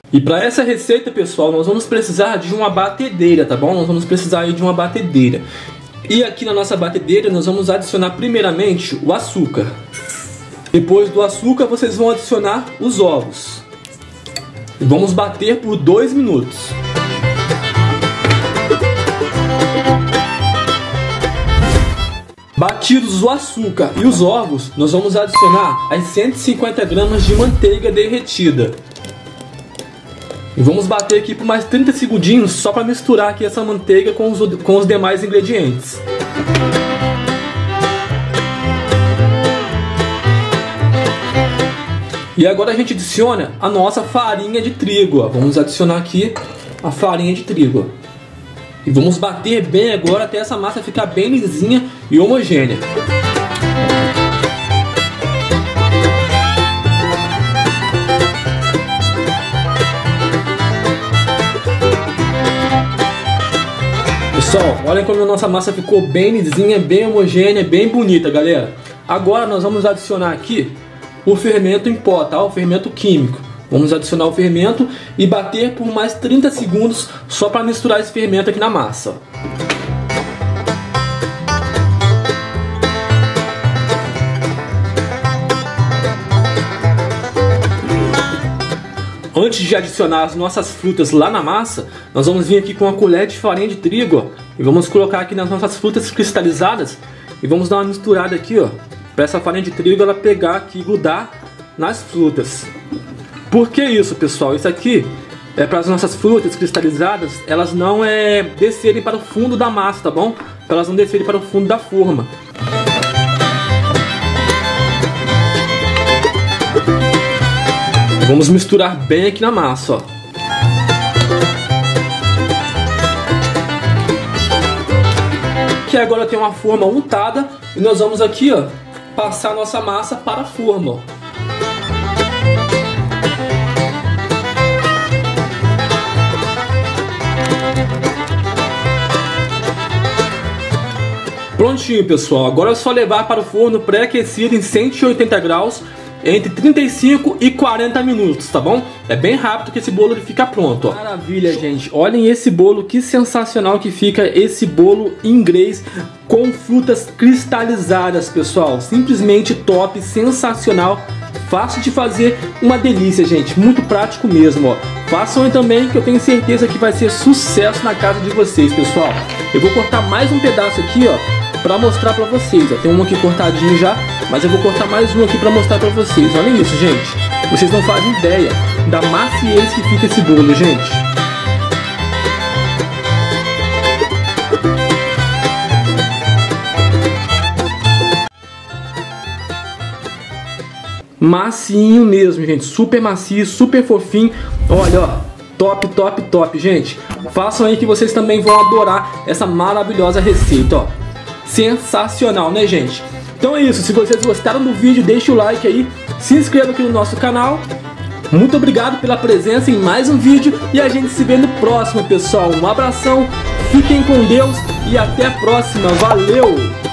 E para essa receita, pessoal, nós vamos precisar de uma batedeira, tá bom? Nós vamos precisar aí de uma batedeira. E aqui na nossa batedeira nós vamos adicionar primeiramente o açúcar. Depois do açúcar vocês vão adicionar os ovos. E vamos bater por 2 minutos. Batidos o açúcar e os ovos, nós vamos adicionar as 150 gramas de manteiga derretida. E vamos bater aqui por mais 30 segundinhos só para misturar aqui essa manteiga com os demais ingredientes. E agora a gente adiciona a nossa farinha de trigo. Ó. Vamos adicionar aqui a farinha de trigo. E vamos bater bem agora até essa massa ficar bem lisinha e homogênea. Pessoal, olhem como a nossa massa ficou bem lisinha, bem homogênea, bem bonita, galera. Agora nós vamos adicionar aqui o fermento em pó, tá? O fermento químico. Vamos adicionar o fermento e bater por mais 30 segundos só para misturar esse fermento aqui na massa. Antes de adicionar as nossas frutas lá na massa, nós vamos vir aqui com uma colher de farinha de trigo, ó, e vamos colocar aqui nas nossas frutas cristalizadas e vamos dar uma misturada aqui, ó, para essa farinha de trigo ela pegar aqui e grudar nas frutas. Por que isso, pessoal? Isso aqui é para as nossas frutas cristalizadas, elas não descerem para o fundo da massa, tá bom? Para elas não descerem para o fundo da forma. Vamos misturar bem aqui na massa, ó. Que agora tem uma forma untada e nós vamos aqui, ó, passar nossa massa para a forma, ó. Prontinho, pessoal. Agora é só levar para o forno pré-aquecido em 180 graus entre 35 e 40 minutos, tá bom? É bem rápido que esse bolo ele fica pronto, ó. Maravilha, gente. Olhem esse bolo, que sensacional que fica esse bolo inglês com frutas cristalizadas, pessoal. Simplesmente top, sensacional. Fácil de fazer, uma delícia, gente. Muito prático mesmo, ó. Façam aí também, que eu tenho certeza que vai ser sucesso na casa de vocês, pessoal. Eu vou cortar mais um pedaço aqui, ó, pra mostrar pra vocês, ó. Tem um aqui cortadinho já, mas eu vou cortar mais um aqui pra mostrar pra vocês. Olha isso, gente. Vocês não fazem ideia da maciez que fica esse bolo, gente. Macinho mesmo, gente. Super macio, super fofinho. Olha, ó. Top, top, top, gente. Façam aí que vocês também vão adorar essa maravilhosa receita, ó. Sensacional, né, gente? Então é isso, se vocês gostaram do vídeo, deixa o like aí, se inscreva aqui no nosso canal. Muito obrigado pela presença em mais um vídeo e a gente se vê no próximo, pessoal. Um abração, fiquem com Deus e até a próxima. Valeu!